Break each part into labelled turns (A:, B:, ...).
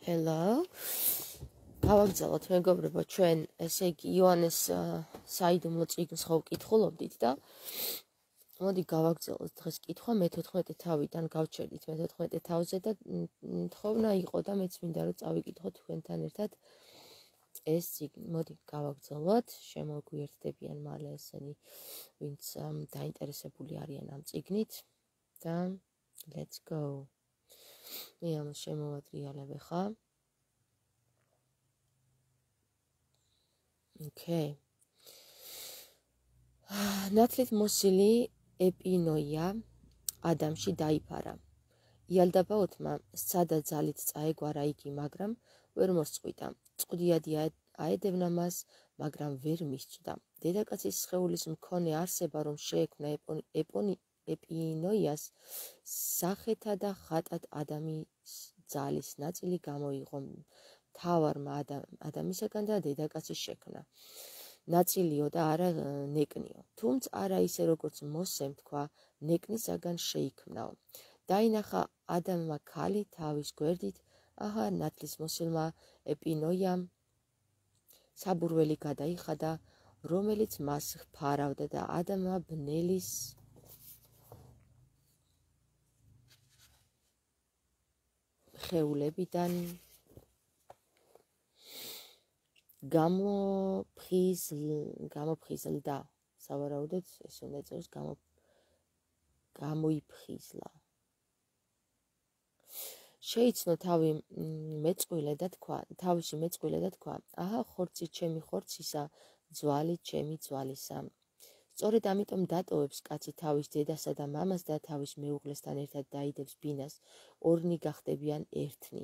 A: Hello. გავაგზავნოთ მეგობრებო ჩვენ ესე იგი იოანეს საიდუმლო წიგნს ხო ვკითხულობდით და მოდი გავაგზავნოთ დღეს კითხვა მე-14 თავიდან გავჩერდით მე-14 თავზე და თხოვნა იყო და მეც მინდა რომ წავიკითხოთ თქვენთან ერთად ეს წიგნი. მოდი გავაგზავნოთ, შემოგვიერთდებიან მალე ესენი ვინც დაინტერესებული არიან ამ წიგნით და let's go. მე ამ შემოვატრიალებ ხა. Okay. ნათლით მოსილი ეპინოია ადამში დაიფარა. იალდაბაოთმა სცადა ძალით წაეგوارა იგი, მაგრამ ვერ მოსწყვიტა. წყუდიადი აედევნა მას, მაგრამ ვერ მისცდა. დედაკაცის სხეულის მქონე არსება რომ შეექმნა ეპინოიას სახეთა და ხატად ადამის ძალის ნაწილი გამოიღო თავარმა ადამისაგან და დედაკაცის შექმნა. ნაწილიო და არა ნეკნიო. თუმცა არა ისე როგორც მოსემ თქვა, ნეკნისაგან შეიქმნაო. დაინახა ადამმა ქალი თავის გვერდით, აჰა ნათლის მოსილმა ეპინოიამ საბურველი გადაიხადა, რომელიც მას ფარავდა და ადამმა ბნელის ხეულებიდან გამოფხიზლდა. სავარაუდოდ ეს უნდა ეწევოს გამოიფხიზლა. შეიცნო თავისი მეწყვილე და თქვა, აჰა ხორცი ჩემი ხორცისა, ძვალი ჩემი ძვალისა. სწორედ ამიტომ დატოვებს კაცი თავის დედასა და მამას და თავის მეუღლესთან ერთად დაიდებს ბინას, ორნი გახდებიან ერთნი.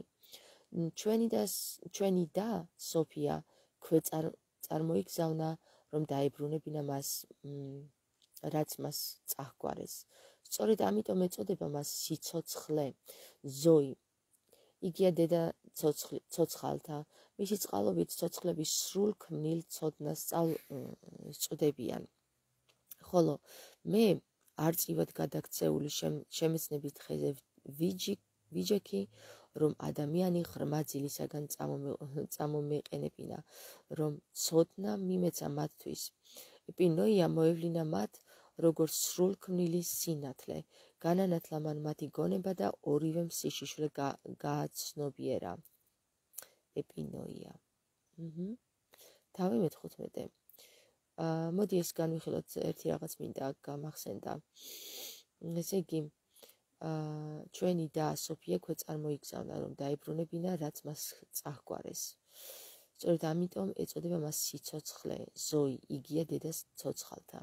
A: ჩვენი და სოფია წარმოიგზავნა, რომ დაებრუნებინა მას, რაც მას წაჰგვარეს. სწორედ ამიტომ ეწოდება მას სიცოცხლე, ზოი. იგია დედა ცოცხალთა, მისი წყალობით ცოცხლების სრულ ქმნილ ცოდნას წვდებიან. ხოლო მე არწივად გადაქცეული შემეცნების დღეზე ვიჯექი, რომ ადამიანი ღრმა ძილისაგან წამომეყენებინა, რომ ცოდნა მიმეცა მათთვის. ეპინოია მოევლინა მათ, როგორც სრულ ქმნილი სინათლე, განანათლა მან მათი გონება და ორივემ სიშიშვლე გააცნობიერა. ეპინოია. თავი მე-15. მოდი ეს განვიხილოთ, ერთი რაღაც მინდა გამახსენდა. ესე იგი, ჩვენი და სოფია წარმოიგზავნა, რომ დაებრუნებინა, რაც მას წაჰგვარეს. სწორედ ამიტომ ეწოდება მას სიცოცხლე, ზოი, იგია დედას ცოცხალთა.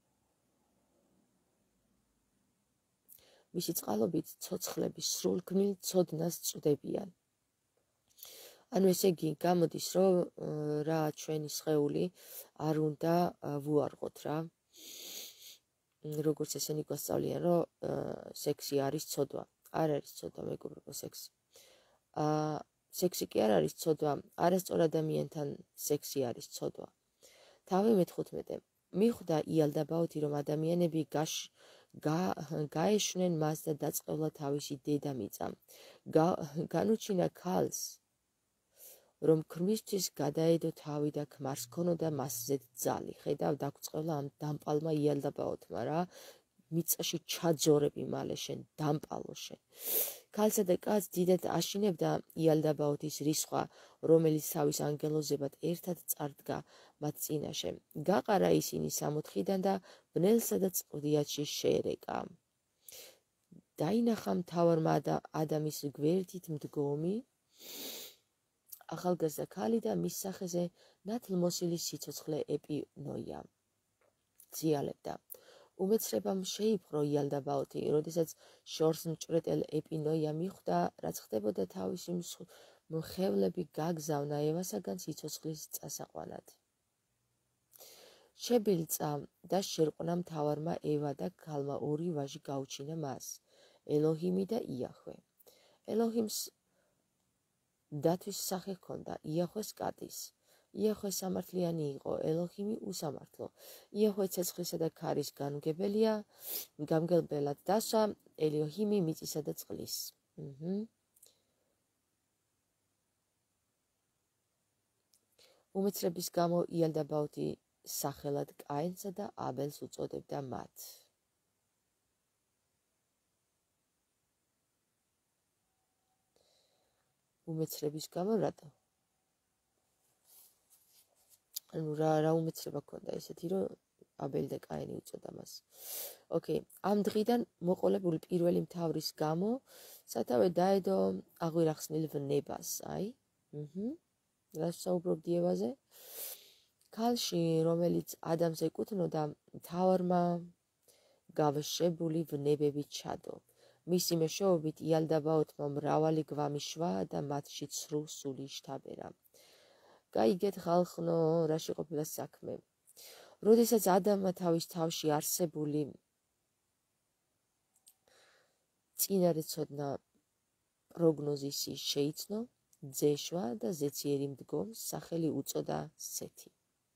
A: მისი წყალობით ცოცხლების სრულქმნილ ცოდნას წვდებიან. ანუ ესე იგი, გამოდის, რომ რა ჩვენი სხეული არ უნდა ვუარღოთ რა. როგორც ესენი გვასწავლიან, რომ სექსი არის ცოდვა. არ არის ცოდვა, მეგობრებო, სექსი. სექსი კი არ არის ცოდვა, არასწორ ადამიანთან სექსი არის ცოდვა. თავი მე-15. მიხვდა იალდაბაოთი, რომ ადამიანები გაეშვნენ მას და დაწყევლა თავისი დედამიწა. განუჩინა ქალს, რომ ქმრისთვის გადაედო თავი და ქმარს ჰქონოდა მასზედ ძალი. ხედავ, დაგვწყევლა ამ დამპალმა იალდაბაოთმა რა. მიწაში ჩაძორები მალე შენ, დამპალო შენ. ქალსა და კაცს დიდად აშინებდა იალდაბაოთის რისხვა, რომელიც თავის ანგელოზებად ერთად წარდგა მათ წინაშე. გაყარა ისინი 60-დან და ბნელსა და წყუდიათში შეერეკა. დაინახა მთავარმა ადამის გვერდით მდგომი ახალგაზრდა ქალი და მის სახეზე ნათლმოსილი სიცოცხლე ეპინოია. ძიალებდა. უმეცრებამ შეიპყრო იალდაბაოთი, როდესაც შორს მჭვრეტელ ეპინოია მიხვდა, რაც ხდებოდა თავისი მხევლები გაგზავნა ევასაგან სიცოცხლის წასაყვანად. შებილწა და შერყნა მთავარმა ევა და ქალმა ორი ვაჟი გაუჩინა მას, ელოჰიმი და იახვე. ელოჰიმს დათვის სახე ჰქონდა, იახვეს კატის. იახვე სამართლიანი იყო, ელოჰიმი უსამართლო. იახვე ცეცხლისა და ქარის გამგებელად დასვა, ელოჰიმი მიწისა და წყლის. უმეცრების გამო იალდაბაოთი სახელად კაინსა და აბელს უწოდებდა მათ. უმეცრების გამო რატო? ანუ რა უმეცრება ქონდა ესეთი, რომ აბელი და კაინი უწოდა მას. ოკეი, ამ დღიდან მოყოლებული პირველი მთავრის გამო სათავე დაედო აღვირახსნილ ვნებას, აი. რა საუბრობ დიევაზე? ქალში, რომელიც ადამს ეკუთვნოდა, მთავარმა გავშებული ვნებებით ჩადო. მისი მეშვეობით იალდაბაოთმა მრავალი გვამი შვა და მათში ცრუ სული შთაბერა. გაიგეთ ხალხნო, რაში ყოფილა საქმე. როდესაც ადამმა თავის თავში არსებული წინარეცოდნა პროგნოზის შეიცნო, ძეშვა და ზეციერი მდგომს სახელი უწოდა სეთი.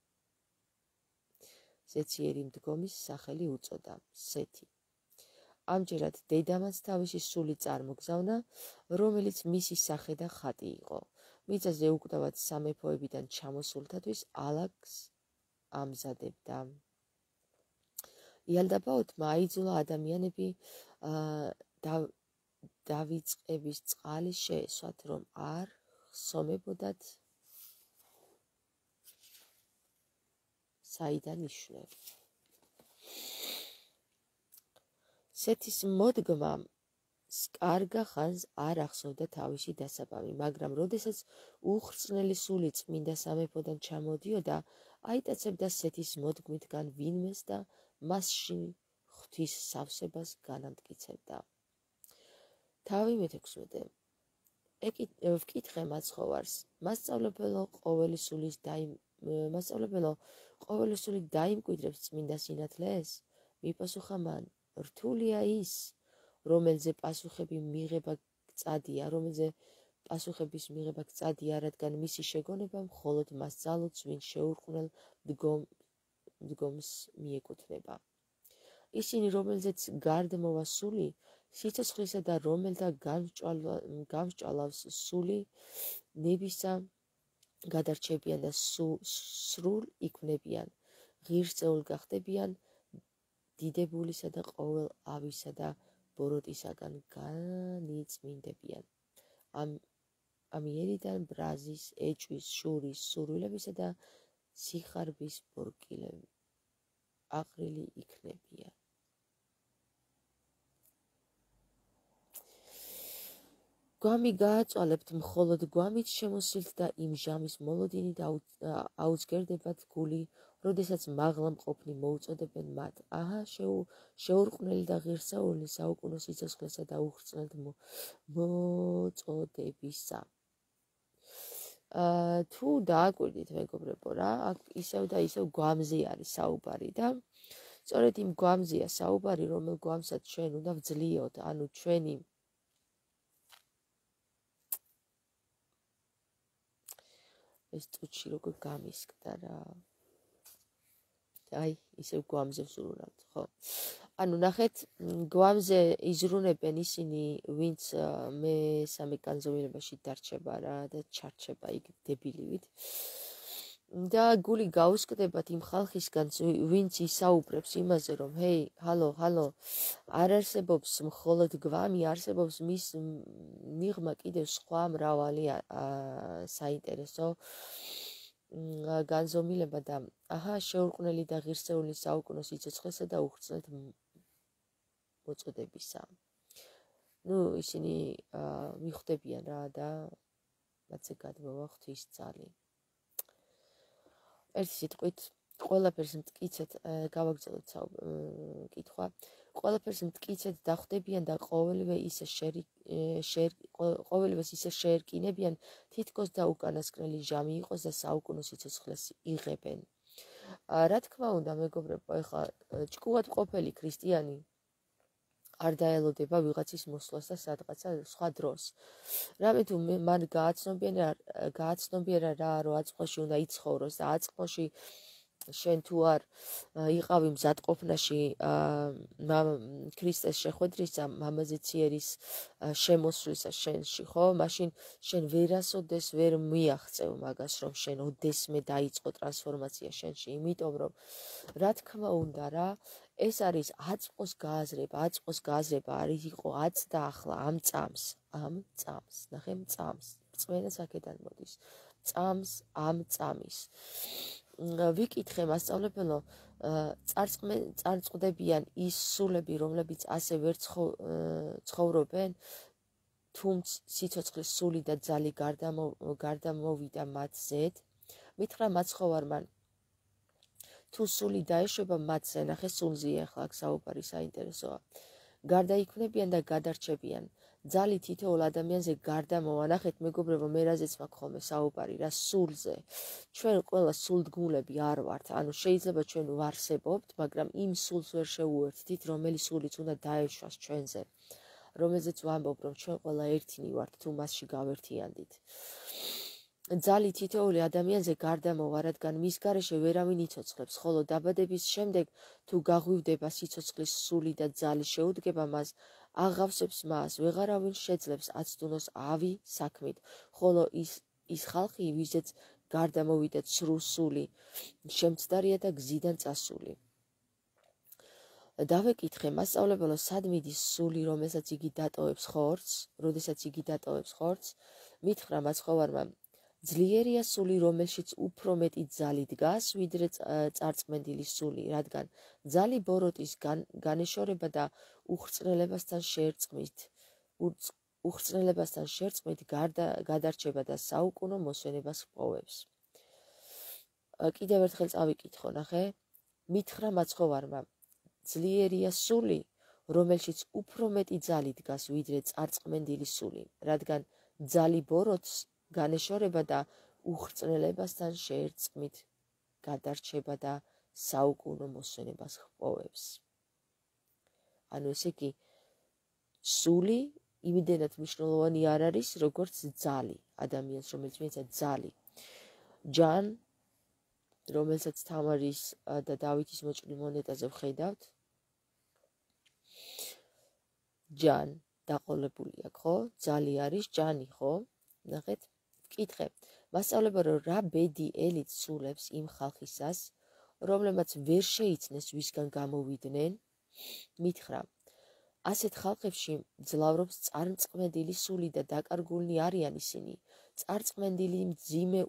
A: ზეციერი მდგომის სახელი უწოდა სეთი. ამჯერად დედამაც თავისი სული წარმოგზავნა, რომელიც მისი სახე და ხატი იყო. მიწაზე უკვდავად სამეფოებიდან ჩამოსულთათვის ალაგს ამზადებდა. იალდაბაოთმა აიძულა ადამიანები დავიწყების წყალი შეესვათ, რომ არ ხსომებოდათ საიდან იშვნენ. სეთის მოდგმა კარგა ხანს არ ახსოვდა თავისი დასაბამი, მაგრამ როდესაც უხრწნელი სული წმინდა სამეფოდან ჩამოდიოდა, აიტაცებდა სეთის მოდგმითგან ვინმეს და მასში ღვთის სავსებას განამტკიცებდა. თავი მე-16. ვკითხე მაცხოვარს, მასწავლებელო, ყოველი სული დაიმკვიდრებს წმინდა სინათლეს? მიპასუხა მან, რთულია ის, რომელზე პასუხების მიღება გწადია, რადგან მისი შეგონება მხოლოდ მას ძალუძს, ვინ შეურყვნელ მდგომს მიეკუთვნება. ისინი, რომელზეც გარდმოვა სული, სიცოცხლისა და რომელთა გამსჭვალავს სული, ნებისა გადარჩებიან და სრულ იქმნებიან, ღირსეულ გახდებიან, დიდებულისა და ყოველ ავისა და ბოროტისაგან განიწმინდებიან. ამიერიდან ბრაზის, ეჭვის, შურის, სურვილებისა და სიხარბის ბორკილები აყრილი იქნებიან. გვამი გააწვალებთ, მხოლოდ გვამით შემოსილთ და იმ ჟამის მოლოდინი და აუძგერდებათ გული, როდესაც მაღლა მყოფნი მოუწოდებენ მათ. აჰა, შეურყვნელი და ღირსეული საუკუნო სიცოცხლესა და უხრწნელთ მოწოდებისა. თუ დააკვირდით, მეგობრებო, რა, აქ ისევ და ისევ გვამზე არის საუბარი და სწორედ იმ გვამზეა საუბარი, რომელ გვამსაც ჩვენ უნდა ვძლიოთ, ანუ ჩვენი ეს წუთში როგორ გამისკდა რა. აი, ისევ გვამზე ვსურულავთ, ხო? ანუ ნახეთ, გვამზე იზრუნებენ ისინი, ვინც მესამე განზომილებაში დარჩება რა და ჩარჩება იქ დებილივით. და გული გაუსკდებათ იმ ხალხისგან, ვინც ისაუბრებს იმაზე, რომ ჰეი, ჰალო, არ არსებობს მხოლოდ გვამი, არსებობს მის მიღმა კიდევ სხვა მრავალი საინტერესო განზომილება და აჰა, შეურყვნელი და ღირსეული საუკუნო სიცოცხლესა და უხრწნელთ მოწოდებისა. ისინი მიხვდებიან რა და მათზე გადმოვა ღვთის ძალი. ერთი სიტყვით, ყველაფერს მტკიცედ გავაგრძელოთ კითხვა. ყველაფერს მტკიცედ დახვდებიან და ყოველივეს ისე შეერკინებიან, თითქოს და უკანასკნელი ჟამი იყოს და საუკუნო სიცოცხლეს იღებენ. რა თქმა უნდა, მეგობრებო, ეხლა ჭკუად ყოფილი ქრისტიანი არ დაელოდება ვიღაცის მოსვლას და სადღაცა სხვა დროს. რამე თუ მან გააცნობიერა რა, რომ აწმყოში უნდა იცხოვროს და აწმყოში შენ თუ არ იყავი მზადყოფნაში ქრისტეს შეხვედრის მამაზე ციერის შემოსვლისა შენში, ხო? მაშინ შენ ვერასოდეს ვერ მიაღწევ მაგას, რომ შენ ოდესმე დაიწყო ტრანსფორმაცია შენში, იმიტომ რომ რა თქმა უნდა რა, ეს არის აწმყოს გააზრება არის იყო აც და ახლა ამ წამს, ნახე წამს, წვენა საკედან მოდის, წამს ამ წამის ვიკითხე მასწავლებელო, წარწყდებიან ის სულები, რომლებიც ასე ვერ ცხოვრობენ, თუმცა სიცოცხლის სული და ძალი გარდამოვიდა მათზედ. მითხრა მაცხოვარმა, თუ სული დაეშვება მათზე, ნახე სულზია ახლა აქ საუბარი საინტერესოა. გარდაიქმნებიან და გადარჩებიან. ძალი თითოეულ ადამიანზე გარდამოვა, ნახეთ მეგობრებო, მე რაზეც მაქვს ხოლმე საუბარი, რა სულზე. ჩვენ ყველა სულდგმულები არ ვართ, ანუ შეიძლება ჩვენ ვარსებობთ, მაგრამ იმ სულს ვერ შეუერთდით, რომელიც სულიც უნდა დაეშვას ჩვენზე, რომელზეც ვამბობ, რომ ჩვენ ყველა ერთინი ვართ, თუ მასში გავერთიანდით. ძალი თითოეული ადამიანზე გარდამოვა, რადგან მის გარეშე ვერავინ იცოცხლებს, ხოლო დაბადების შემდეგ თუ გაღვივდება სიცოცხლის სული და ძალი შეუდგება მას, აღავსებს მას, ვეღარავინ შეძლებს აცდუნოს ავი საქმით, ხოლო ის ხალხი, ვიზეც გარდამოვიდა ცრუ სული, შემცდარია და გზიდან წასული. დავეკითხე მასწავლებელო, სად მიდის სული, რომელსაც იგი დატოვებს ხორცს, მითხრა მაცხოვარმა, ძლიერია სული, რომელშიც უფრო მეტი ძალი დგას, ვიდრე წარწმენდილი სული, რადგან ძალი ბოროტის განეშორება და უხრწნელებასთან შერწყმით გადარჩება და საუკუნო მოსვენებას ჰპოვებს. კიდევ ერთხელ წავიკითხო, ნახე, მითხრა მაცხოვარმა, ძლიერია სული, რომელშიც უფრო მეტი ძალი დგას, ვიდრე წარწმენდილი სული, რადგან ძალი ბოროტს განეშორება და უხრწნელებასთან შერწყმით გადარჩება და საუკუნო მოსვენებას ჰპოვებს. ანუ ესე იგი, სული იმდენად მნიშვნელოვანი არ არის, როგორც ძალი, ადამიანს, რომელიც მიეცა ძალი. ჯან, რომელსაც თამარის და დავითის მოჭრილ მონეტაზე ვხედავთ, ჯან დაყოლებული აქვს, ხო? ძალი არის ჯანი, ხო? ნახეთ, ვკითხე, მასწავლებელო, რა ბედი ელით სულებს იმ ხალხისას, რომლებმაც ვერ შეიცნეს ვისგან გამოვიდნენ, მითხრა, ასეთ ხალხებში მძლავრობს წარმწყმენდილი სული და დაკარგულნი არიან ისინი. წარმწყმენდილი მძიმე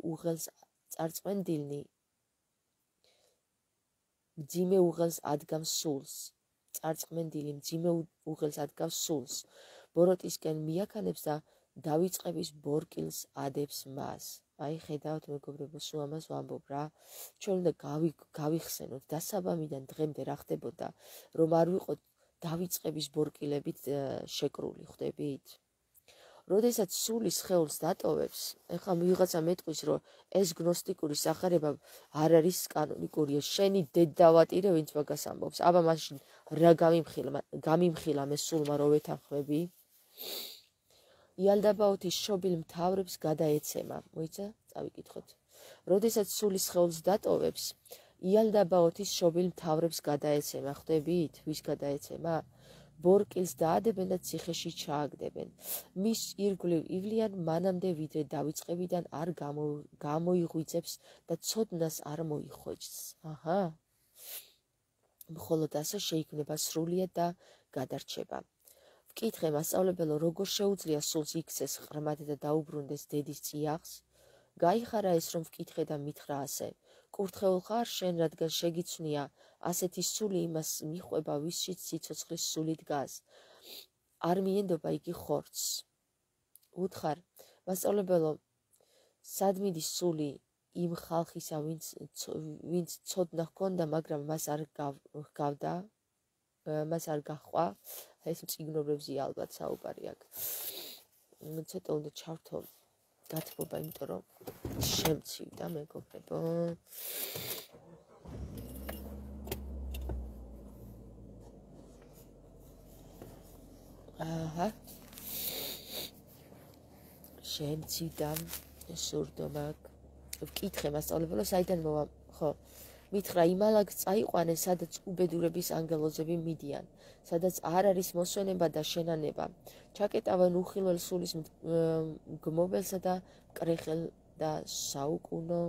A: უღელს ადგამს სულს. ბოროტისკენ მიაქანებს და დავიწყების ბორკილს ადებს მას. აი, ხედავთ მეგობრებო, სულ ამას ვამბობ რა. ჩვენ უნდა გავიხსენოთ დასაბამიდან დღემდე რა ხდებოდა, რომ არ ვიყოთ დავიწყების ბორკილებით შეკრული, ხვდებით? როდესაც სული სხეულს დატოვებს, ეხლა ვიღაცა მეტყვის, რომ ეს გნოსტიკური სახარება არ არის კანონიკურია, შენი დედავატირე, ვინც მაგას ამბობს. აბა მაშინ რა გამიმხილა მე სულმა რო ვეთანხმები? იალდაბაოთის შობილ მთავრებს გადაეცემა. მოიცა? წავიკითხოთ. როდესაც სული სხეულს დატოვებს, იალდაბაოთის შობილ მთავრებს გადაეცემა. ხვდებით? ვის გადაეცემა? ბორკილს დაადებენ და ციხეში ჩააგდებენ. მის ირგვლივ ივლიან მანამდე, ვიდრე დავიწყებიდან არ გამოიღვიძებს და ცოდნას არ მოიხვეჭს. აჰა. მხოლოდ ასე შეიქმნება სრულიად და გადარჩება. ვკითხე მასწავლებელო, როგორ შეუძლია სულს იქცეს ღრმად და დაუბრუნდეს დედის წიაღს? გაიხარა ეს, რომ ვკითხე და მითხრა ასე. კურთხეულ ხარ შენ, რადგან შეგიცვნია, ასეთი სული იმას მიყვება, ვისშიც სიცოცხლის სული დგას. არ მიენდობა იგი ხორცს. უთხარ, მასწავლებელო, სად მიდის სული იმ ხალხისა, ვინც ცოდნა ჰქონდა, მაგრამ მას არ გაჰყვა, ეს მწიგნობრებზე ალბათ საუბარი აქვს. ცოტა უნდა ჩავრთო გათბობა, იმიტომ რომ შემცივდა მეგობრებო. აჰა. შემცივდა სურდო მაგ. ვკითხე მასწავლებელო, საიდან მოვა, ხო, მითხრა იმალაგ წაიყვანე, სადაც უბედურების ანგელოზები მიდიან, სადაც არ არის მოსვენება და შენანება. ჩაკეტავენ უხილველ სულის მგმობელსა და მკრეხელ და საუკუნო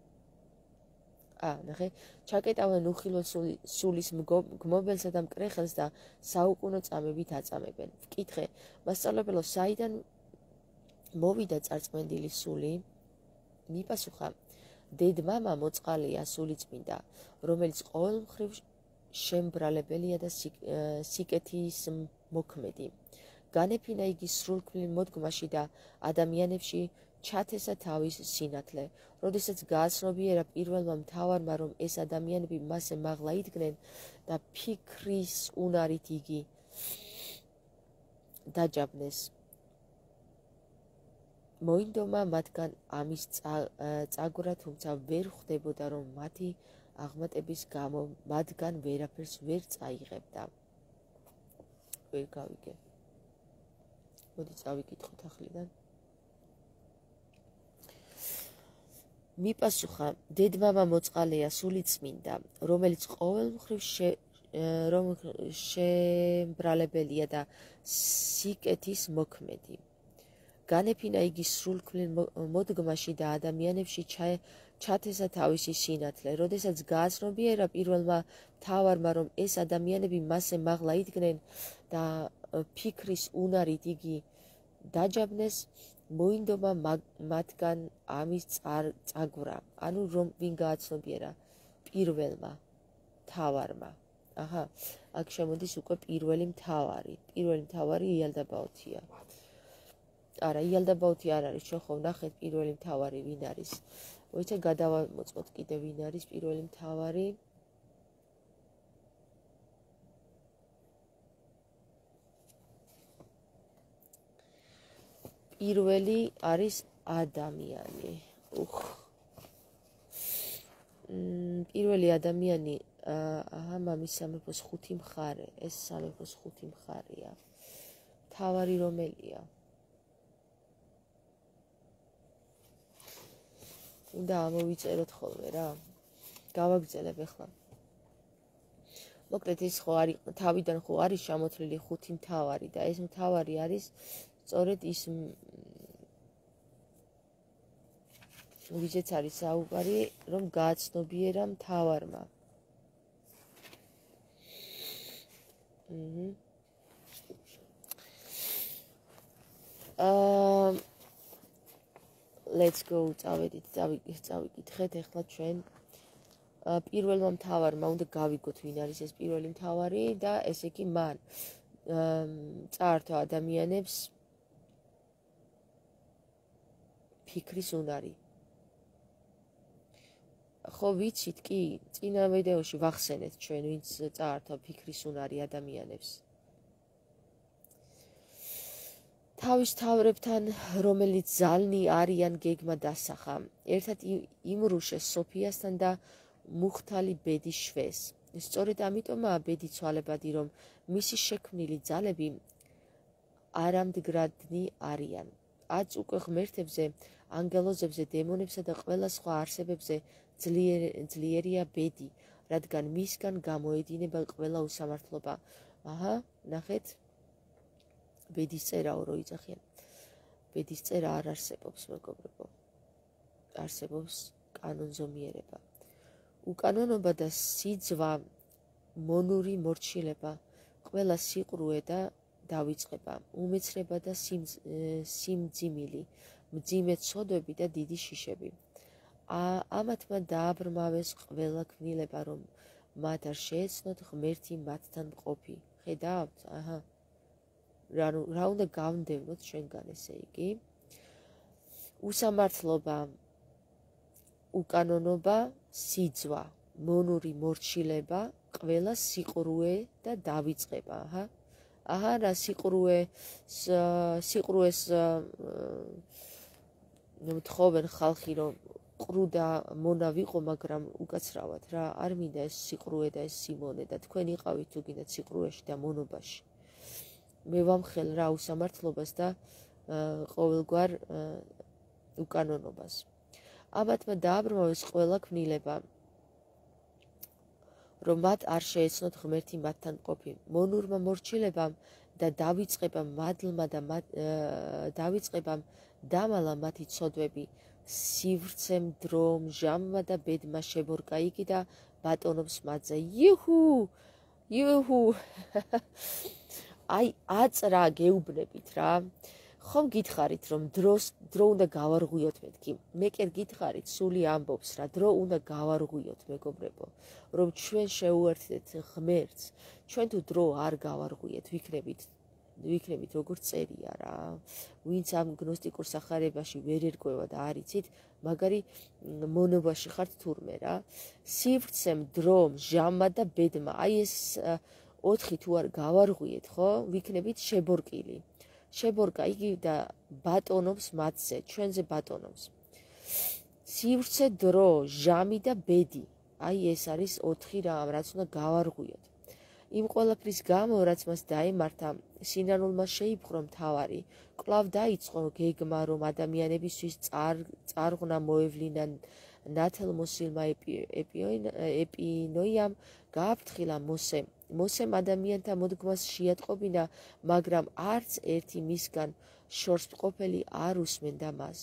A: ნახე, ჩაკეტავენ უხილველ სულის მგმობელსა და მკრეხელს და საუკუნო წამებით აწამებენ. ვკითხე, მასწავლებელო, საიდან მოვიდა წარწმენდილი სული? მიპასუხა, დედმამა მოწყალეა სულიწმინდა, რომელიც ყოველ მხრივ შემბრალებელია და სიკეთის მოქმედი. განეფინა იგი სრულქმნილ მოდგმაში და ადამიანებში ჩათესა თავის სინათლე. როდესაც გააცნობიერა პირველმა მთავარმა, რომ ეს ადამიანები მასზე მაღლა იდგნენ და ფიქრის უნარით იგი დაჯაბნეს. მოინდომა მათგან ამის წაგვრა, თუმცა ვერ ხვდებოდა, რომ მათი აღმატების გამო მათგან ვერაფერს ვერ წაიღებდა. ვერ გავიგე. მოდი წავიკითხოთახლიდან. მიპასუხა, დედმამა მოწყალეა სულიწმინდა, რომელიც ყოველ მხრივ შემბრალებელია და სიკეთის მოქმედი. განეფინა იგი სრულქმნილ მოდგმაში და ადამიანებში ჩათესა თავისი სინათლე. როდესაც გააცნობიერა პირველმა მთავარმა, რომ ეს ადამიანები მასზე მაღლა იდგნენ და ფიქრის უნარით იგი დაჯაბნეს, მოინდომა მათგან ამის წაგვრა. ანუ რომ ვინ გააცნობიერა? პირველმა მთავარმა. აქ შემოდის უკვე პირველი მთავარი. პირველი მთავარი იალდაბაოთია. არა, იალდაბაოთი არ არის, ჩვენ ხო ვნახეთ პირველი მთავარი ვინ არის. მოიცა გადავამოწმოთ კიდე ვინ არის პირველი მთავარი. პირველი არის ადამიანი. პირველი ადამიანი, მამის სამეფოს ხუთი მხარე, ეს სამეფოს ხუთი მხარეა. მთავარი რომელია? უნდა ამოვიწეროთ ხოლმე რა. გავაგრძელებ ახლა. მოკლედ ეს ხო არის თავიდან ხო არის შემოთვლილი ხუთი მთავარი და ეს მთავარი არის სწორედ ის ვისაც არის საუბარი, რომ გააცნობიერა მთავარმა. Let's go, წავიკითხეთ ახლა ჩვენ პირველმა მთავარმა უნდა გავიგოთ ვინ არის ეს პირველი მთავარი და ესე იგი მან წაართვა ადამიანებს ფიქრის უნარი. ხო ვიცით კი, წინა ვიდეოში ვახსენეთ ჩვენ ვინც წაართვა ფიქრის უნარი ადამიანებს. თავის თავრებთან, რომელიც ზალნი არიან გეგმა დასახა, ერთად იმრუშეს სოფიასთან და მუხთალი ბედი შვეს. სწორედ ამიტომაა ბედი ცვალებადი, რომ მისი შექმნილი ძალები არამდგრადნი არიან. აც უკვე ღმერთებზე, ანგელოზებზე, დემონებსა და ყველა სხვა არსებებზე ძლიერია ბედი, რადგან მისგან გამოედინება ყველა უსამართლობა. ნახეთ. ბედის წერაო რო იძახიან. ბედის წერა არ არსებობს, მეგობრებო. არსებობს კანონზომიერება. უკანონობა და სიძვა, მონური მორჩილება, ყველა სიყრუე და დავიწყება, უმეცრება და სიმძიმილი, მძიმე ცოდვები და დიდი შიშები. ამათმა დააბრმავეს ყველა ქმნილება, რომ მათ არ შეეცნოთ ღმერთი მათთან მყოფი. ხედავთ? რა უნდა გავնդევნოთ ჩვენგან, ესე იგი უსამართლობა, უკანონობა, სიძვა, მონური მორჩილება, ყველა სიყრუე და დავიწყება. რა სიყრუეს მთხოვენ ხალხი, რომ ყრუ და მონა ვიყო, მაგრამ უკაცრავად რა, არ მინდა ეს სიყრუე და ეს სიმონე და თქვენ იყავით თუ გინდათ სიყრუეში და მონობაში. მე ვამხელ რა უსამართლობას და ყოველგვარ უკანონობას. ამათმა დააბრმავეს ყველა ქმნილება, რომ მათ არ შეეცნოთ ღმერთი მათთან ყოფი. მონურმა მორჩილებამ და დავიწყებამ დამალა მათი ცოდვები. სივრცემ, დრომ, ჟამმა და ბედმა შებორკა იგი და ბატონობს მათზე. იუჰუ! აი აწრა გეუბნებით რა. ხომ გითხარით რომ დრო უნდა გავარღვიოთ მეთქი. მე კი გითხარით სული ამბობს რა, დრო უნდა გავარღვიოთ მეგობრებო, რომ ჩვენ შეუერთდეთ ღმერთს. ჩვენ თუ დრო არ გავარღვიეთ, ვიქნებით როგორც წერია რა. ვინც ამ გნოსტიკურ სახარებაში ვერ ერკვევა და არ იცით, მაგარი მონობაში ხართ თურმე რა. სივრცემ, დრომ, ჟამმა და ბედმა. აი ეს 4 თუ არ გავარღვიეთ, ხო? ვიქნებით შებორკილი. შებორკა იგი და ბატონობს მათზე, ჩვენზე ბატონობს. სივრცე, დრო, ჟამი და ბედი. აი ეს არის 4 რამ, რაც უნდა გავარღვიოთ. იმ ყველაფრის გამო, რაც მას დაემართა, სინანულმა შეიპყრო მთავარი. კვლავ დაიწყო გეგმა, რომ ადამიანებისთვის წარღვნა მოევლინა ნათელმოსილმა ეპინოიამ გააფრთხილა მოსემ ადამიანთა მოდგმას შეატყობინა, მაგრამ არც ერთი მისგან შორსმყოფელი არ უსმენდა მას.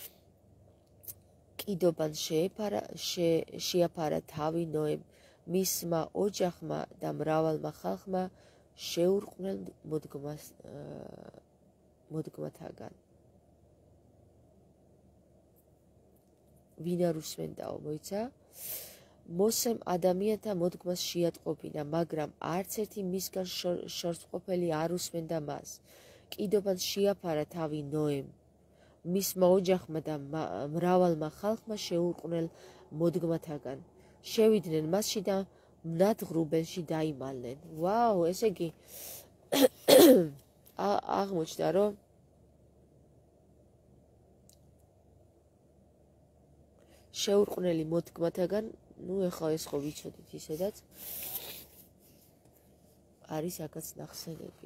A: კიდობან შეაფარა თავი ნოემ, მისმა ოჯახმა და მრავალმა ხალხმა შეურყნენ მოდგმათაგან. ვინ არ უსმენდაო, მოიცა? მოსემ ადამიანთა მოდგმას შეატყობინა, მაგრამ არც ერთი მისგან შორსმყოფელი არ უსმენდა მას. კიდობან შეაფარა თავი ნოემ, მისმა ოჯახმა და მრავალმა ხალხმა შეურყნენ მოდგმათაგან. შევიდნენ მასში და მნად ღრუბელში დაიმალნენ. ვაუ, ესე იგი აღმოჩნდა, რომ შეურყნელი მოდგმათაგან, ეხლა ეს ხო ვიცოდით ისედაც არის აქაც ნახსენები.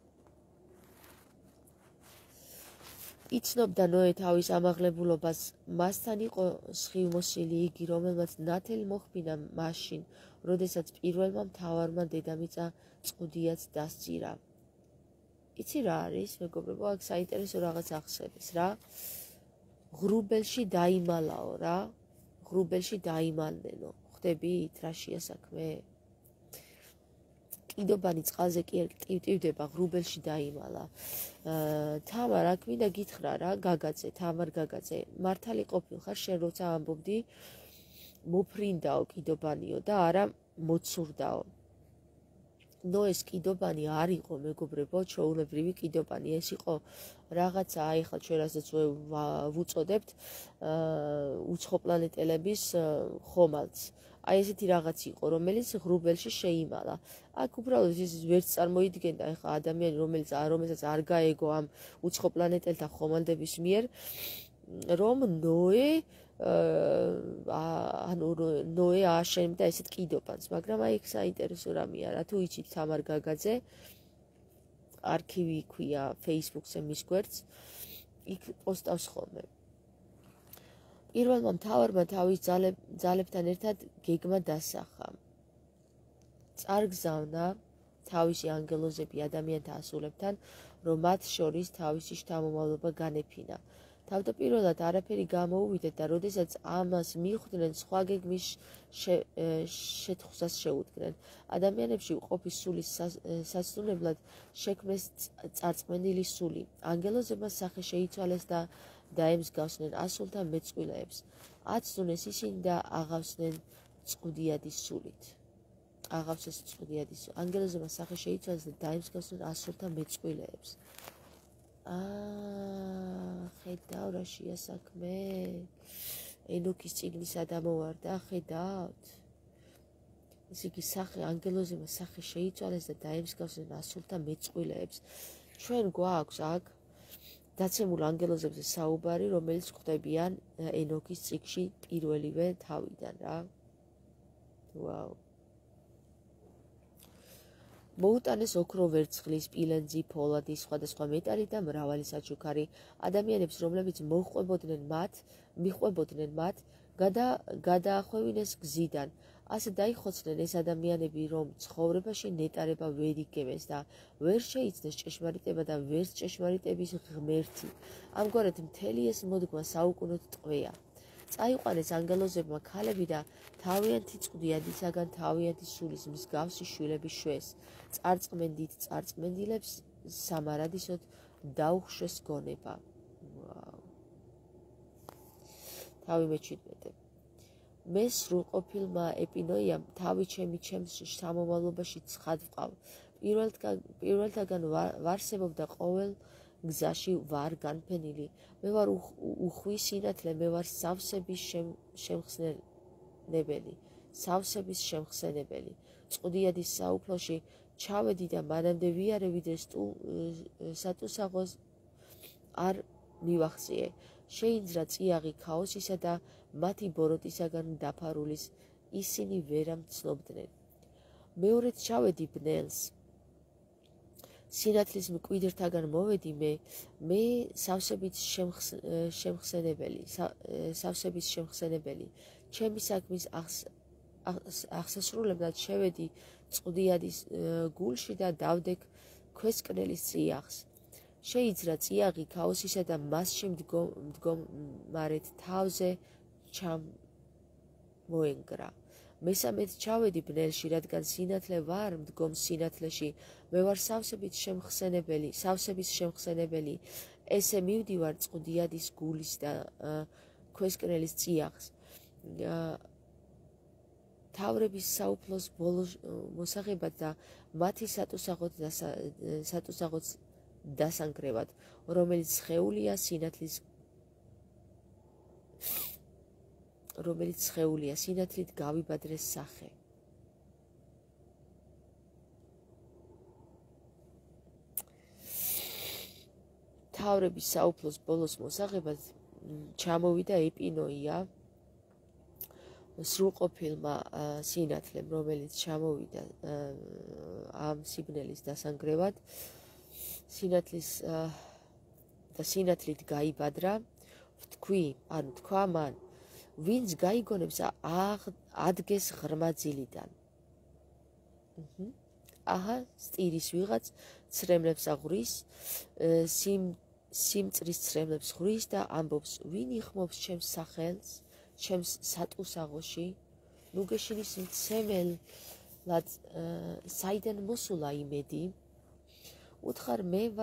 A: იცნობდა ნოე თავის ამაღლებულობას, მასთან იყო სხივმოსილი იგი, რომელმაც ნათელი მოხბინა მაშინ, როდესაც პირველმა მთავარმა დედამიწა წყუდიაც დასწირა. იცი რა არის, მეგობრებო, აქ საინტერესო რაღაც ახსენეს რა. ღრუბელში დაიმალაო რა, ღრუბელში დაიმალნენო. ხვდებით, რაშია საქმე? კიდობანი წყალზე კი არ ტივტივდება, ღრუბელში დაიმალა. თამარ, აქ მინდა გითხრა რა, გაგაძე, თამარ გაგაძე, მართალი ყოფილხარ შენ როცა ამბობდი, მოფრინდაო კიდობანიო და არა მოცურდაო. ნოეს კიდობანი არ იყო, მეგობრებო, ჩვეულებრივი კიდობანი, ეს იყო რაღაცა, აი ხა ჩვენ რასაც ვუწოდებთ უცხოპლანეტელების ხომალდს. აი ესეთი რაღაც იყო, რომელიც ღრუბელში შეიმალა. აქ უბრალოდ ის ვერც წარმოიდგენდა ეხა ადამიანი, რომელსაც არ გაეგო ამ უცხოპლანეტელთა ხომალდების მიერ, რომ ნოე ააშენებდა ესეთ კიდობანს, მაგრამ აი ეს საინტერესო რამეა რა, თუ იცით თამარ გაგაძე, არქივი ქვია Facebook-ზე მის გვერდს, იქ პოსტავს ხოლმე. პირველმა მთავარმა თავის ძალებთან ერთად გეგმა დასახა. წარგზავნა თავისი ანგელოზები ადამიანთა ასულებთან, რომ მათ შორის თავისი შთამომავლობა განეფინა. თავდაპირველად არაფერი გამოუვიდეთ და როდესაც ამას მიხვდნენ, სხვა გეგმის შეთხუსას შეუდგნენ. ადამიანებში ყოფის სულის სასწრუნებლად შექმნეს წარწმენილი სული. ანგელოზებმა სახე შეიცვალეს და დაემსგავსნენ ასულთა მეწყვილეებს. აცნუნეს ისინი და აღავსნენ წყუდიადის სულით. ანგელოზებმა სახე შეიცვალეს და დაემსგავსნენ ასულთა მეწყვილეებს. ხედავ რაშია საქმე? ენოქის წიგნისა დამოვარდა, ხედავთ? ესე იგი ანგელოზებმა სახე შეიცვალეს და დაემსგავსნენ ასულთა მეწყვილეებს. ჩვენ გვაქვს აქ დაცემულ ანგელოზებზე საუბარი, რომელიც ხვდებიან ენოქის წიგნში პირველივე თავიდან რა. ვაუ. მოუტანეს ოქრო ვერცხლის, სპილენძი, ფოლადი, სხვადასხვა მეტალი და მრავალი საჩუქარი. ადამიანებს, რომლებიც მიჰყვებოდნენ მათ, გადაახვევინეს გზიდან. ასე დაიხოცნენ ეს ადამიანები, რომ ცხოვრებაში ნეტარება ვერ იგებეს და ვერ შეიცნეს ჭეშმარიტება და ვერც ჭეშმარიტების ღმერთი. ამგვარად მთელი ეს მოდგმა საუკუნოდ ტყვეა. წაიყვანეს ანგელოზებმა ქალები და თავიანთი წყდიადისაგან თავიანთი სულის მსგავსი შვილები შვეს. წარწმენდით წარწმენდილებს სამარადისოდ დაუხშვეს გონება. თავი მე-17. მე სრულყოფილმა ეპინოიამ თავი ჩემს სამომავლობაში ცხად ვყავ. პირველთაგან ვარსებობდა ყოველ გზაში ვარ განფენილი. მე ვარ უხვი სინათლე, მე ვარ სავსების შემხსენებელი. წყდიადის საუფლოში ჩავედი და მანამდე ვიარე ვიდრე სატუსაღოს არ მივახციე. შეიძრა წიაღი ქაოსისა და მათი ბოროტისაგან დაფარულის, ისინი ვერამ ცნობდნენ. მეორედ ჩავედი ბნელს. სინათლის მკვიდრთაგან მოვედი მე სავსების შემხსენებელი. ჩემი საქმის აღსასრულებლად შევედი წყდიადის გულში და დავდექ ქვესკნელის წიაღს. შეიძრა წიაღი ქაოსისა და მასში მდგომარეთ თავზე ჩამოენგრა. მესამედ ჩავედი ბნელში, რადგან სინათლე ვარ მდგომ სინათლეში, მე ვარ სავსების შემხსენებელი. ესე მივდივარ წყდიადის გულის და ქვესკნელის წიაღს. თავრების საუფლოს ბოლო მოსაღებად და მათი სატუსაღოც დასანგრევად, რომელიც სხეულია სინათლით გავიბადრეს სახე. თავრების საუფლოს ბოლოს მოსაღებად ჩამოვიდა ეპინოია, სრულყოფილმა სინათლემ, რომელიც ჩამოვიდა ამ სიბნელის დასანგრევად, სინათლით გაიბადრა, თქვა მან, ვინც გაიგონებს ადგეს ღრმა ძილიდან. აჰა, სტირის ვიღაც ცრემლებს აღვრის, სიმწრის ცრემლებს ღვრის და ამბობს, ვინ იხმობს ჩემს სახელს, ჩემს სატუსაღოში, ნუ გეშინის მცემელად საიდან მოსულა იმედი. უთხარ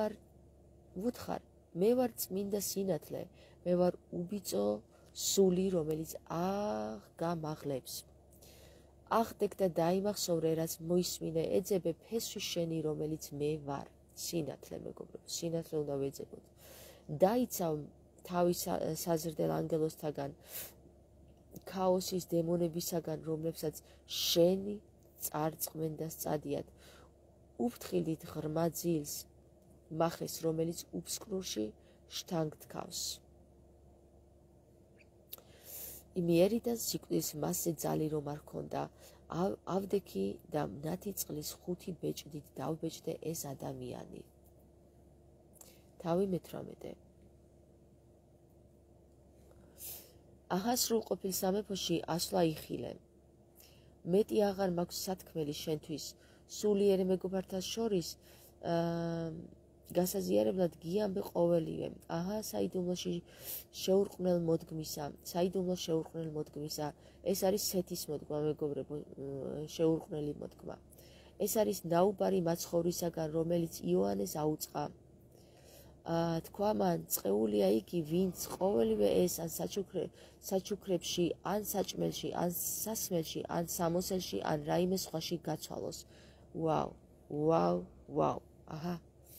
A: მე ვარ წმინდა სინათლე, მე ვარ უბიწო სული, რომელიც აღგამაღლებს. აღდეკ და დაიმახსოვრე, რაც მოისმინე, ეძებე ფესვი შენი, რომელიც მე ვარ. სინათლე, მეგობრებო, სინათლე უნდა ვეძებოთ. დაიცავ თავის საზრდელ ანგელოსთაგან, ქაოსის დემონებისაგან, რომლებსაც შენი წარწმენდა სწადიათ. უფრთხილდით ღრმა ძილს მახეს, რომელიც უფსკნურში შთანგთქავს. იმიერიდან სიკვდილის მასზე ძალი რომ არ ქონდა, ავდექი და მნათი წყლის 5 ბეჭდით დავბეჭდე ეს ადამიანი. თავი მე-18. აჰა, სრულყოფილ სამეფოში ასვლა იხილე. მეტი აღარ მაქვს სათქმელი შენთვის, სულიერ მეგობართა შორის გასაზიარებლად გიამბე ყოველივე. აჰა, საიდუმლო შეურყვნელ მოდგმისა. ეს არის სეთის მოდგმა, მეგობრებო, შეურყვნელი მოდგმა. ეს არის ნაუბარი მაცხოვრისაგან, რომელიც იოანეს აუწყა. თქვა მან, წყეულია იგი, ვინც ყოველივე ეს ან საჩუქრებში, ან საჭმელში, ან სასმელში, ან სამოსელში, ან რაიმე სხვაში გაცვალოს. ვაუ. აჰა.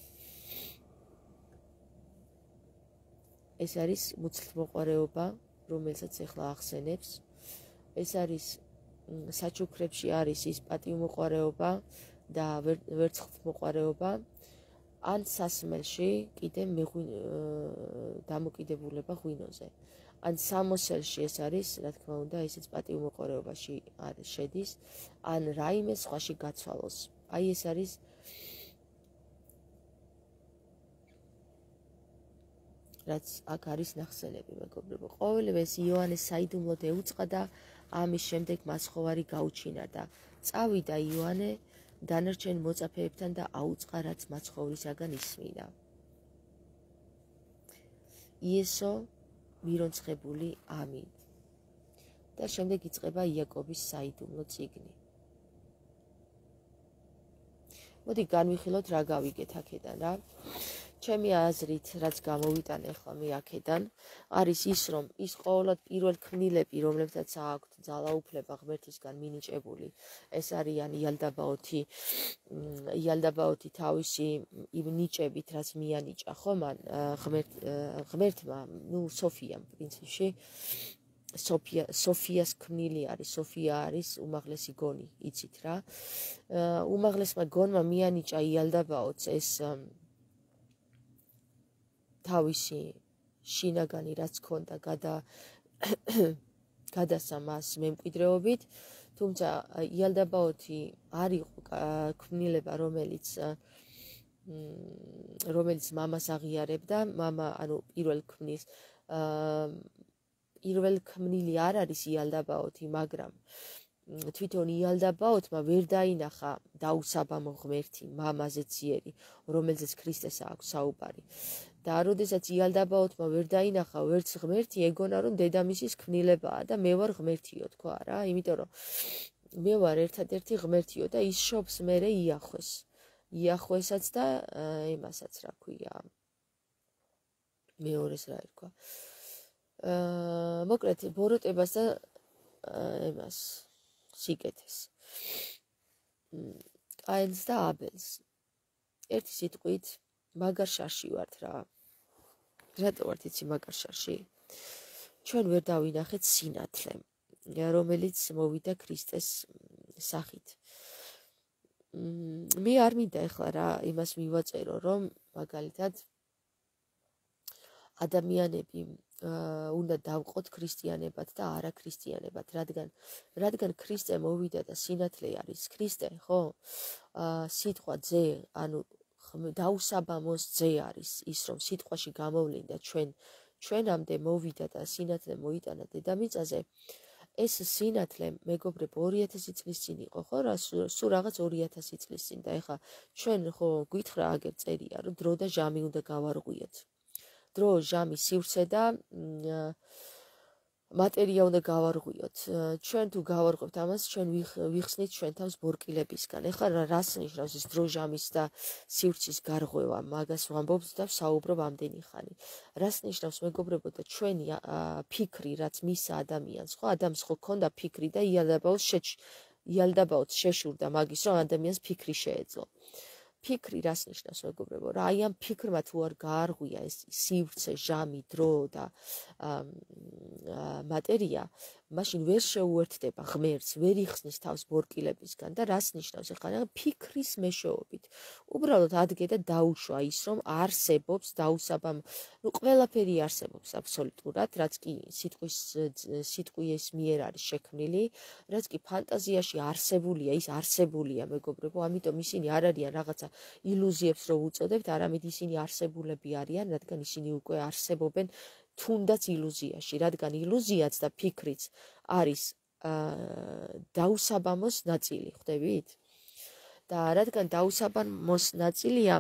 A: ეს არის მუცლთმოყვარეობა, რომელსაც ახლა ახსენებს. ეს არის საჩუქრებში არის ის პატივმოყვარეობა და ვერცხლთმოყვარეობა, ან სასმელში კიდე დამოკიდებულება ღვინოზე. ან სამოსელში ეს არის, რა თქმა უნდა, ისიც პატივმოყვარეობაში შედის, ან რაიმე სხვაში გაცვალოს. აი ეს არის რაც აქ არის ნახსენები, მეგობრებო. ყოველივე ეს იოანეს საიდუმლოდ ეუწყა და ამის შემდეგ მასხოვარი გაუჩინარდა. წავიდა იოანე დანარჩენ მოწაფეებთან და აუწყა, რაც მაცხოვრისაგან ისმინა. იესო მირონცხებული, ამინ. და შემდეგ იწყება იაკობის საიდუმლო წიგნი. მოდი განვიხილოთ რა გავიგეთ აქედან რა. ჩემი აზრით, რაც გამოვიტანე ახლა მე აქედან, არის ის, რომ ის ყოველად პირველ ქმნილები, რომლებსაც აქვთ ძალაუფლება ღმერთისგან მინიჭებული, ეს არიან იალდაბაოთი თავისი იმ ნიჭებით, რაც მიანიჭა, ხო, მან ღმერთმა, სოფიამ პრინციპში, სოფიას ქმნილი არის, სოფია არის უმაღლესი გონი, იცით რა. უმაღლესმა გონმა მიანიჭა იალდაბაოთს ეს თავისი შინაგანი რაც ქონდა გადასა მას მემკვიდრეობით, თუმცა იალდაბაოთი არ იყო ქმნილება, რომელიც მამას აღიარებდა, მამა, ანუ პირველ ქმნილი არ არის იალდაბაოთი, მაგრამ თვითონ იალდაბაოთმა ვერ დაინახა დაუსაბამო ღმერთი, მამაზე ძიერი, რომელზეც ქრისტეს აქვს საუბარი. და როდესაც იალდაბაოთმა ვერ დაინახა ვერც ღმერთი, ეგონა რომ დედამისის ქმნილებაა და მე ვარ ღმერთიო, თქვა რა, იმიტომ რომ მე ვარ ერთადერთი ღმერთიო და ის შობს მერე იახვესაც და იმასაც რა ქვია, მეორეს რა ერქვა, მოკლედ ბოროტებას და იმას სიკეთეს, კაინს და აბელს. ერთი სიტყვით მაგარ შარში ვართ რა. რატო ვართ იცი მაგარ შარში? ჩვენ ვერ დავინახეთ სინათლე, რომელიც მოვიდა ქრისტეს სახით. მე არ მინდა ახლა რა იმას მივაწერო, რომ მაგალითად ადამიანები უნდა დავყოთ ქრისტიანებად და არა ქრისტიანებად, რადგან ქრისტე მოვიდა და სინათლე არის ქრისტე, ხო? სიტყვა ძე, ანუ დაუსაბამოს ძე არის ის, რომ სიტყვაში გამოვლინდა ჩვენამდე მოვიდა და სინათლე მოიტანა დედამიწაზე. ეს სინათლე, მეგობრებო, 2000 წლის წინ იყო, ხო? სულ რაღაც 2000 წლის წინ და ეხლა ჩვენ ხო გითხრა აგერ წერია, რომ დრო და ჟამი უნდა გავარღვიოთ. დრო, ჟამი, სივრცე და მატერია უნდა გავარღვიოთ. ჩვენ თუ გავარღვევთ ამას, ჩვენ ვიხსნით ჩვენ თავს ბორკილებისგან. ეხლა რას ნიშნავს ეს დრო, ჟამის და სივრცის გარღვევა? მაგას ვამბობთ და ვსაუბრობ ამდენი ხანი. რას ნიშნავს, მეგობრებო, და ჩვენი ფიქრი, რაც მისცა ადამიანს, ხო? ადამიანს ხო ქონდა ფიქრი და იალდაბაოთს შეშურდა მაგის, რომ ადამიანს ფიქრი შეეძლო. ფიქრი რას ნიშნავს, მეგობრებო? რა აი ამ ფიქრმა თუ არ გაარღვია ეს სივრცე, ჟამი, დრო და მატერია, მაშინ ვერ შეუერთდება ღმერთს, ვერ იხსნის თავს ბორკილებისგან და რას ნიშნავს ახლა ფიქრის მეშვეობით. უბრალოდ ადგე და დაუშვა ის, რომ არსებობს დაუსაბამო, ყველაფერი არსებობს აბსოლუტურად, რაც კი სიტყვის მიერ არის შექმნილი, რაც კი ფანტაზიაში არსებულია, ის არსებულია, მეგობრებო, ამიტომ ისინი არ არიან რაღაცა ილუზიებს რო უწოდებთ, არამედ ისინი არსებულები არიან, რადგან ისინი უკვე არსებობენ თუნდაც ილუზიაში, რადგან ილუზიაც და ფიქრიც არის დაუსაბამოს ნაწილი, ხვდებით? და რადგან დაუსაბამოს ნაწილია,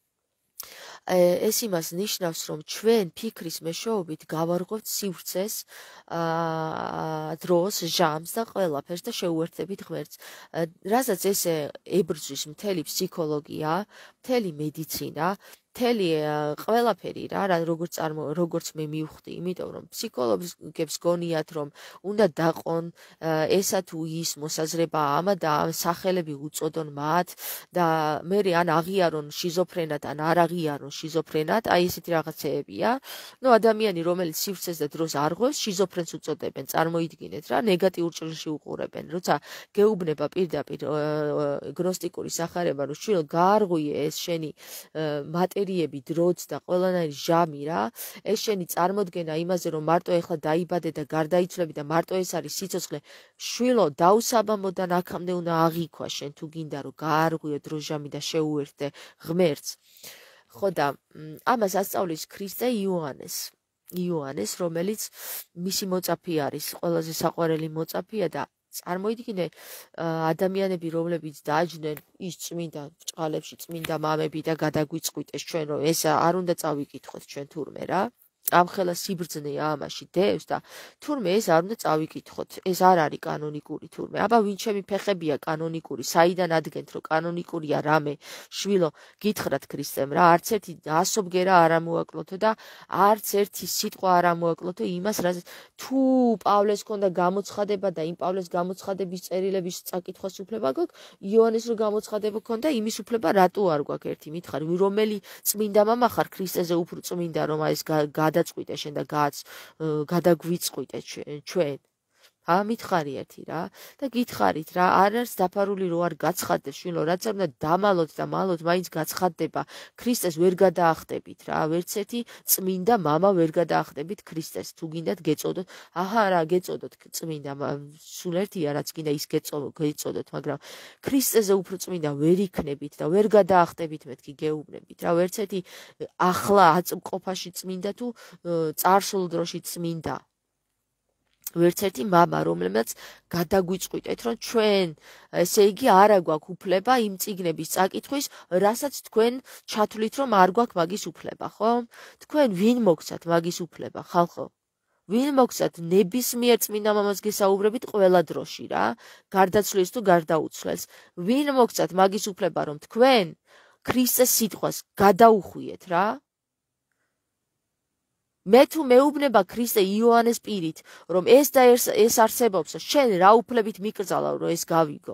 A: ეს იმას ნიშნავს, რომ ჩვენ ფიქრის მეშვეობით გავარღვევთ სივრცეს, დროს, ჟამს და ყველაფერს და შეუერთდებით ღმერთს. რასაც ესე ებრძვის მთელი ფსიქოლოგია, მთელი მედიცინა, მთელი ყველაფერი რა, როგორც მე მივხვდი, იმიტომ რომ ფსიქოლოგებს გონიათ, რომ უნდა დაყონ ესა თუ ის მოსაზრება ამა და ამ სახელები უწოდონ მათ და მე ან აღიარონ შიზოფრენად, ან არ აღიარონ შიზოფრენად, აი ესეთი რაღაცეებია. ნუ ადამიანი, რომელიც სივრცეს და დროს არღვევს, შიზოფრენს უწოდებენ, წარმოიდგინეთ რა, ნეგატიურ ჭრილში უყურებენ, როცა გეუბნება პირდაპირ გნოსტიკური სახარება, რომ შვილო გაარღვიე ეს შენი მატერიები, დროც და ყველანაირი ჟამი რა, ეს შენი წარმოდგენა იმაზე, რომ მარტო ეხლა დაიბადე და გარდაიცვლები და მარტო ეს არის სიცოცხლე, შვილო დაუსაბამოდან აქამდე უნდა აღიქვა შენ თუ გინდა რომ გაარღვიო დრო, ჟამი და შეუერთდე ღმერთს. ხო და ამას ასწავლის ქრისტე იოანეს, რომელიც მისი მოწაფე არის, ყველაზე საყვარელი მოწაფეა და წარმოიდგინე ადამიანები, რომლებიც დააჯდნენ ის წმინდა ბრჭყალებში წმინდა მამები და გადაგვიწყვიტეს ჩვენ, რომ ეს არ უნდა წავიკითხოთ ჩვენ თურმე რა. ამხელა სიბრძნეა ამაში დევს და თურმე ეს არ უნდა წავიკითხოთ. ეს არ არის კანონიკური თურმე. აბა ვინ ჩემი ფეხებია კანონიკური? საიდან ადგენთ რომ კანონიკურია რამე? შვილო, გითხრათ ქრისტემ რა, არც ერთი ასობგერა არ ამოაკლოთო და არც ერთი სიტყვა არ ამოაკლოთო იმას, რაც თუ პავლეს ქონდა გამოცხადება და იმ პავლეს გამოცხადების წერილების წაკითხვის უფლება გვაქვს, იოანეს რო გამოცხადება ქონდა, იმის უფლება რატო არ გვაქვს ერთი მითხარი, რომელი წმინდა მამა ხარ ქრისტეზე უფრო წმინდა რომ ეს გადაწყვიტე შენ და გადაგვიწყვიტე ჩვენ. მითხარი ერთი რა და გითხარით რა, არ არის დაფარული რო არ გაცხადდეს შვილო, რაც არ უნდა დამალოთ და მალოთ, მაინც გაცხადდება. ქრისტეს ვერ გადაახტებით რა, ვერც ერთი წმინდა მამა ვერ გადაახტებით ქრისტეს. თუ გინდათ გეწოდოთ, რა გეწოდოთ წმინდა, სულ ერთია რაც გინდა ის გეწოდოთ, მაგრამ ქრისტეზე უფრო წმინდა ვერ იქნებით და ვერ გადაახტებით მეთქი გეუბნებით რა, ვერც ერთი ახლა აწმყოფაში წმინდა თუ წარსულ დროში წმინდა. ვერც ერთი მამა, რომელმაც გადაგვიწყვიტეთ, რომ ჩვენ, ესე იგი, არა გვაქვს უფლება იმ წიგნების წაკითხვის, რასაც თქვენ ჩათვლით, რომ არ გვაქვს მაგის უფლება, ხო? თქვენ ვინ მოგცათ მაგის უფლება, ხალხო? ვინ მოგცათ ნებისმიერ წმინდა მამას გესაუბრებით ყველა დროში რა, გარდაცვლის თუ გარდაუცვლელს? ვინ მოგცათ მაგის უფლება, რომ თქვენ ქრისტეს სიტყვას გადაუხვიეთ რა? მე თუ მეუბნება ქრისტე იოანეს პირით, რომ ეს და ეს არსებობს, შენ რა უფლებით მიკრძალავ, რომ ეს გავიგო?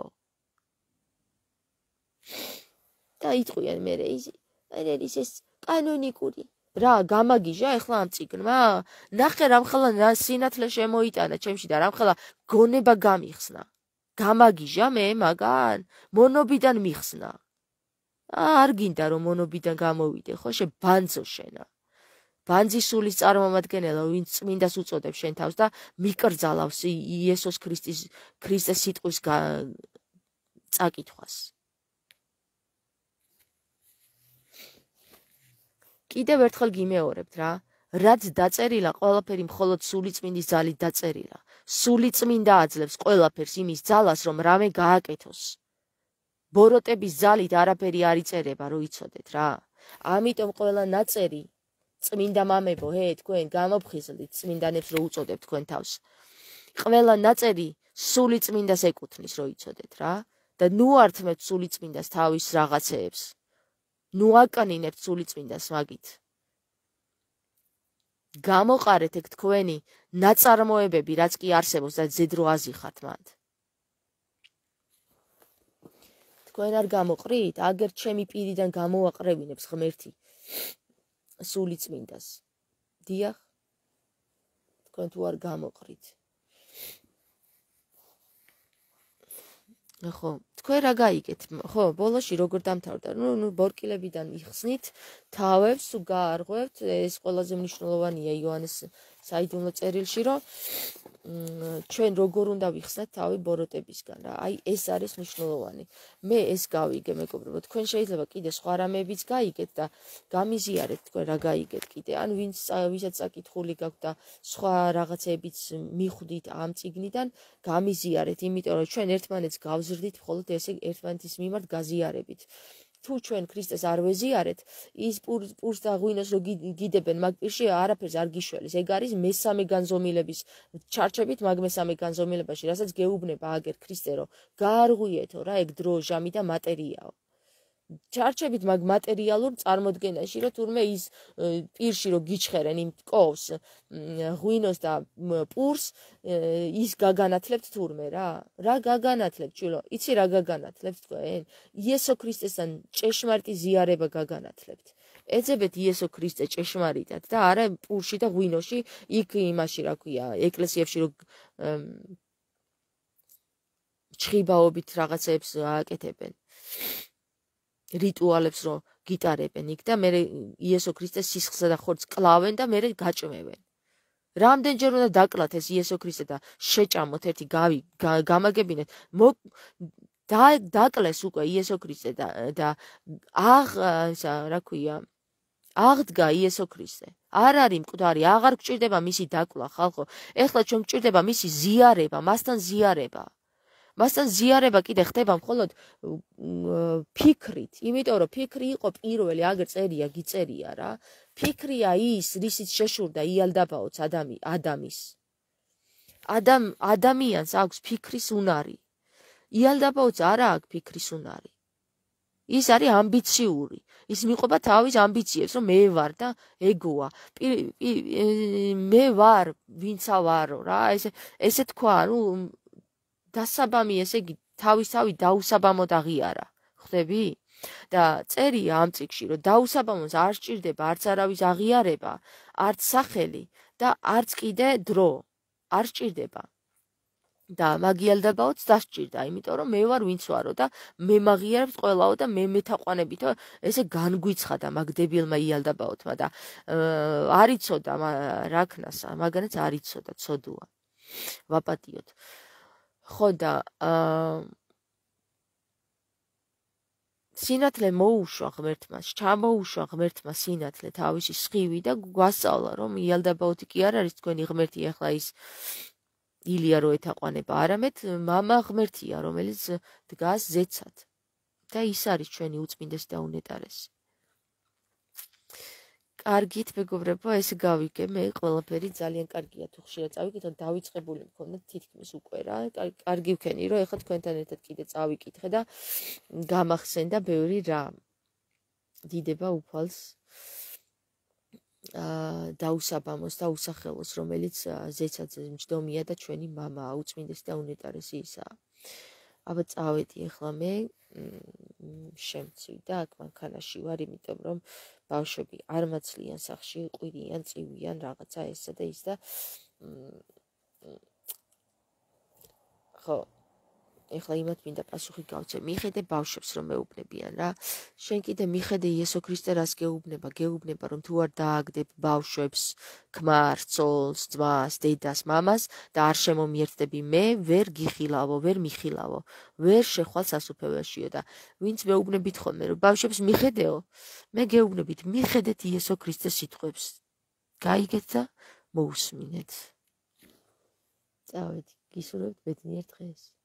A: და იტყვიან მე ეს კანონიკური. რა, გამაგიჟა ეხლა ამ წიგნმა? ნახე რამხელა სინათლე შემოიტანა ჩემში და რამხელა გონება გამიხსნა. გამაგიჟა მე მაგან? მონობიდან მიხსნა. არ გინდა რომ მონობიდან გამოვიდე, ხო? შე ბანძო შენა. ბანძის სულის წარმომადგენელა, ვინც წმინდას უწოდებს შენ თავს და მიკრძალავს იესოს ქრისტეს სიტყვის წაკითხვას. კიდევ ერთხელ გიმეორებთ რა, რაც დაწერილა, ყველაფერი მხოლოდ სულიწმინდის ძალით დაწერილა. სულიწმინდა აძლევს ყველაფერს იმის ძალას, რომ რამე გააკეთოს. ბოროტების ძალით არაფერი არ იწერება, რომ იცოდეთ რა. ამიტომ ყველა ნაწერი წმინდა მამებო, თქვენ გამოფხიზლით წმინდანებს რო უწოდებთ თქვენ თავს. ყველა ნაწერი სული წმინდას ეკუთვნის, რო იცოდეთ რა. და ნუ ართმევთ სული წმინდას თავის რაღაცეებს. ნუ აკანინებთ სული წმინდას მაგით. გამოყარეთ ეგ თქვენი ნაწარმოებები, რაც კი არსებობს და ზედრო აზიხათ მათ. თქვენ არ გამოყრით? აგერ ჩემი პირიდან გამოაყრევინებს ღმერთი სული წმინდას. დიახ, თქვენ თუ არ გამოყრით. ხო, თქვენ რა გაიგეთ? ხო, ბოლოში როგორ დამთავრდა? ნუ ბორკილებიდან იხსნით, თავებს თუ გაარღვევთ, ეს ყველაზე მნიშვნელოვანია იოანეს საიდუმლო წერილში, რომ ჩვენ როგორ უნდა ვიხსნათ თავი ბოროტებისგან რა. აი ეს არის მნიშვნელოვანი. მე ეს გავიგე, მეგობრებო, თქვენ შეიძლება კიდე სხვა რამეებიც გაიგეთ და გამიზიარეთ თქვენ რა გაიგეთ კიდე. ან ვისაც საკითხული გაქვთ და სხვა რაღაცეებიც მიხვდით ამ წიგნიდან, გამიზიარეთ, იმიტომ რომ ჩვენ ერთმანეთს გავზრდით მხოლოდ ესე ერთმანეთის მიმართ გაზიარებით. თუ ჩვენ ქრისტეს არ ვეზიარეთ, ის პურს და ღვინოს რო გიდებენ მაგ პირში არაფერს არ გიშველის. ეგ არის მესამე განზომილების ჩარჩებით მაგ მესამე განზომილებაში, რასაც გეუბნება აგერ ქრისტე, რომ გაარღვიეთო რა, ეგ დრო, ჟამი და მატერიაო. ჩარჩებით მაგ მატერიალურ წარმოდგენაში, რომ თურმე ის პირში რო გიჩხერენ იმ ტკოვს, ღვინოს და პურს, ის გაგანათლებთ თურმე რა. რა გაგანათლებთ, ჩულო? იცი რა გაგანათლებთ თქვენ? იესო ქრისტესთან ჭეშმარიტი ზიარება გაგანათლებთ. ეძებეთ იესო ქრისტე ჭეშმარიტად და არა პურში და ღვინოში, იქ იმაში რა ქვია, ეკლესიებში რო ჩხიბაობით რაღაცებს აკეთებენ. რიტუალებს რო გიტარებენ იქ და მე იესო ქრისტეს სისხლსა და ხორცს კლავენ და მე გაჭმევენ. რამდენჯერ უნდა დაკლათ ეს იესო ქრისტე და შეჭამოთ ერთი გამაგებინეთ. დაკლეს უკვე იესო ქრისტე და რა ქვია, აღდგა იესო ქრისტე. არ არის მკვდარი, აღარ გჭირდება მისი დაკლა, ხალხო. ეხლა ჩვენ გჭირდება მისი ზიარება, მასთან ზიარება. მასთან ზიარება კიდე ხდება მხოლოდ ფიქრით, იმიტომ რომ ფიქრი იყო პირველი, აგერ წერია, გიწერია რა. ფიქრია ის, რისიც შეშურდა იალდაბაოც ადამის. ადამიანს აქვს ფიქრის უნარი. იალდაბაოც არა აქვს ფიქრის უნარი. ის არის ამბიციური. ის მიყვება თავის ამბიციებს, რომ მე ვარ და ეგოა. მე ვარ, ვინცა ვარო რა. ესე თქვა, დასაბამი, ესე იგი თავისთავი დაუსაბამოდ აღიარა. ხვდები? და წერია ამ წიგში, რომ დაუსაბამოს არ სჭირდება არც არავის აღიარება, არც სახელი და არც კიდე დრო. არ სჭირდება. და მაგიალდაბაოც დასჭირდა, იმიტომ რომ მე ვარ ვინც ვარო და მე მაღიარებს ყველაო და მე მეთაყვანებითო ესე განგვიცხადა მაგ დებილმა იალდაბაოთმა და არიცოდა რაქნას, მაგანაც არიცოდა, ცოდუა. ვაპატიოთ. ხო და სინათლე მოუშვა ღმერთმა, ჩამოუშვა ღმერთმა სინათლე თავისი სხივი და გვასწავლა რომ იალდაბაოთი კი არ არის თქვენი ღმერთი, ახლა ის ილია რო ეთაყვანება, არამედ მამა ღმერთია, რომელიც დგას ზეცად და ის არის ჩვენი უწმინდესი და უნეტარესი. კარგით, მეგობრებო, ესე გავიგე, მე ყველაფერი ძალიან კარგია თუ ხშირად წავიკითხე, დავიწყებული მქონდა თითქმის უკვე რა. კარგი ვქენი, რომ ეხლა თქვენთან ერთად კიდე წავიკითხე და გამახსენდა ბევრი რამ. დიდება უფალს დაუსაბამოს და უსახელოს, რომელიც ზეცად მჯდომია და ჩვენი მამაა, უწმინდესი და უნეტარესი ისაა. აბა წავედი ახლა მე შემცვი და აქ მანქანაში ვარ, იმიტომ რომ ბავშვები არ მაცლიან სახში, ყვირიან, წივიან რაღაცა ესა და ის და ხო ეხლა იმათ მინდა პასუხი გავცე. მიხედე ბავშვებს რომ მეუბნებიან რა. შენ კიდე მიხედე იესო ქრისტე რას გეუბნება რომ თუ არ დააგდებ ბავშვებს, ქმარს, ცოლს, ძმას, დედას, მამას და არ შემომიერთდები მე, ვერ გიხილავო, ვერ მიხილავო, ვერ შეხვალ სასუფეველშიო და ვინც მეუბნებით ხოლმე რომ ბავშვებს მიხედეო, მე გეუბნებით მიხედეთ იესო ქრისტეს სიტყვებს. გაიგეთ და მოусმინეთ. წავედი, გისურვებთ ბედნიერ დღეს.